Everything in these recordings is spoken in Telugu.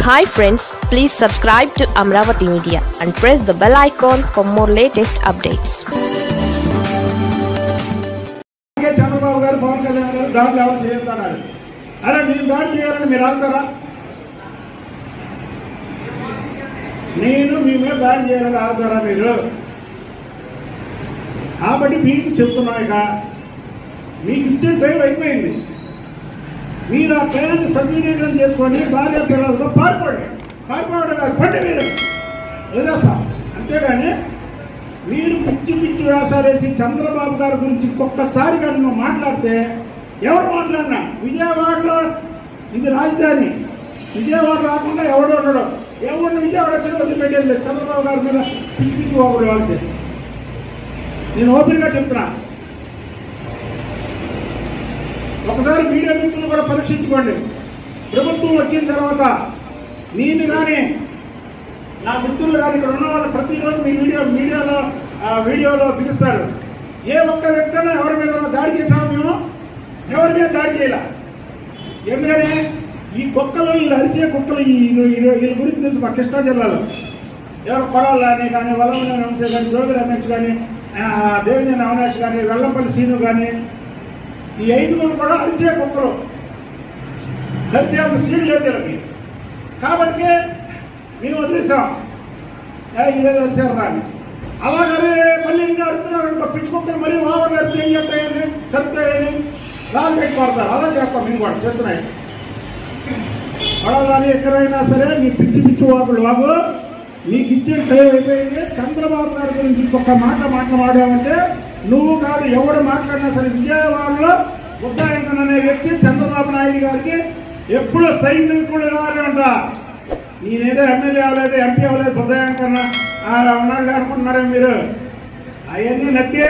Hi friends, please subscribe to Amravati Media and press the bell icon for more latest updates. Chandrababu గారు పవన్ కళ్యాణ్ గారు దాడి ఎవరు చేస్తున్నారు? అరే మీరు దాడి చేయాలని మీరు ఆగుతారా? నేను మీ మీద దాడి చేయాలని ఆగుతారా మీరు? కాబట్టి మీకు చెప్తున్నా, ఇక మీకు ఇచ్చే టైం అయిపోయింది. మీరు ఆ టైంని సద్వినియోగం చేసుకొని భార్య పిల్లలతో పారిపోవడం కాదు, పండి మీరు లేదా. అంతేగాని మీరు పిచ్చి పిచ్చి వేషాలు వేసి చంద్రబాబు గారి గురించి ఒక్కసారి కానీ నువ్వు మాట్లాడితే, ఎవరు మాట్లాడినా విజయవాడలో ఇది రాజధాని, విజయవాడ రాకుండా ఎవడు ఉండడం, ఎవరిని విజయవాడ మీద వదిలిపెట్టేది చంద్రబాబు గారి మీద పిచ్చి పిచ్చి ఒకడు వాళ్ళకి. నేను ఓపెన్గా చెప్తున్నా, ఒకసారి మీడియా మిత్రులు కూడా పరీక్షించుకోండి. ప్రభుత్వం వచ్చిన తర్వాత నేను కానీ నా మిత్రులు కానీ ఇక్కడ ఉన్న వాళ్ళు ప్రతిరోజు మీ వీడియోలో పిలుస్తారు. ఏ ఒక్క వ్యక్తినా ఎవరి మీద దాడి చేసాము మేము? ఎవరి మీద దాడి చేయాల? ఎందుకంటే ఈ కుక్కలు, వీళ్ళు అరిచే కుక్కలు, వీళ్ళ గురించి తెలుసు. మా కృష్ణా జిల్లాలో ఎవరు కొడాలని కానీ, వల్లభనేని వంశీ కానీ, జోగి రమేష్ కానీ, దేవినేని అవినాష్ కానీ, వెల్లంపల్లి సీను కానీ, ఈ 5 కూడా అరిచే కుక్కలు. హత్య సీన్ లేదు వీళ్ళకి. కాబట్టి మేము వదిలేసాం, ఈరోజు వచ్చారు రాని. అలాగనే మళ్ళీ ఇంకా అడుగుతున్నారు అనుకో, పిచ్చుకొక్కలు మళ్ళీ వావర్ కలిపి ఏం చెప్తాయని కలుపుతాయని రాళ్ళు పెట్టి కొడతారు. అలా చేస్తాం మేము కూడా చెప్తున్నాయి. అడగాని ఎక్కడైనా సరే మీ పిచ్చి పిచ్చి వాగు నీకు ఇచ్చే టైం అయిపోయింది. చంద్రబాబు గారి గురించి ఒక్క మాట మాట్లాడామంటే నువ్వు కాదు, ఎవడు మాట్లాడినా సరే విజయవాడలో బుద్ధాయంకన్ అనే వ్యక్తి చంద్రబాబు నాయుడు గారికి ఎప్పుడు సైనికుడు కావాలంట. నేనేదో ఎమ్మెల్యే అవ్వలేదు, ఎంపీ అవ్వలేదు, బుద్ధాయంకన్ ఉన్నాడు అనుకుంటున్నారే మీరు? అవన్నీ నచ్చే.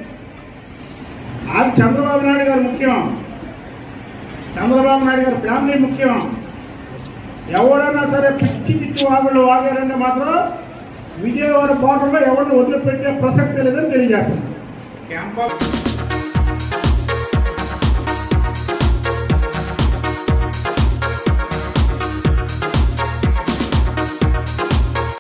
అది చంద్రబాబు నాయుడు గారు ముఖ్యం, చంద్రబాబు నాయుడు గారి ఫ్యామిలీ ముఖ్యం. ఎవరైనా సరే పిచ్చి పిచ్చి వాగుళ్ళు వాగారంటే మాత్రం విజయవాడ బార్డర్లో ఎవరిని వదిలిపెట్టే ప్రసక్తి లేదని తెలియజేస్తున్నాను.